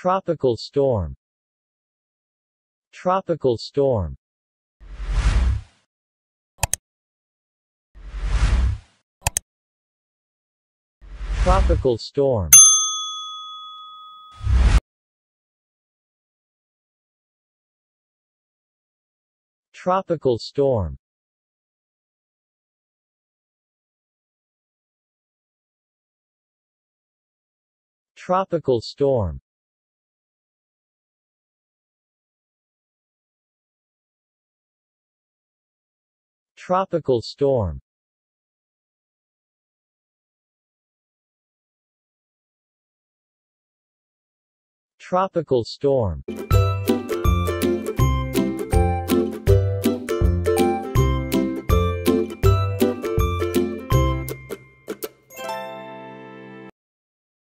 tropical storm, tropical storm, tropical storm, tropical storm, tropical storm, tropical storm, tropical storm.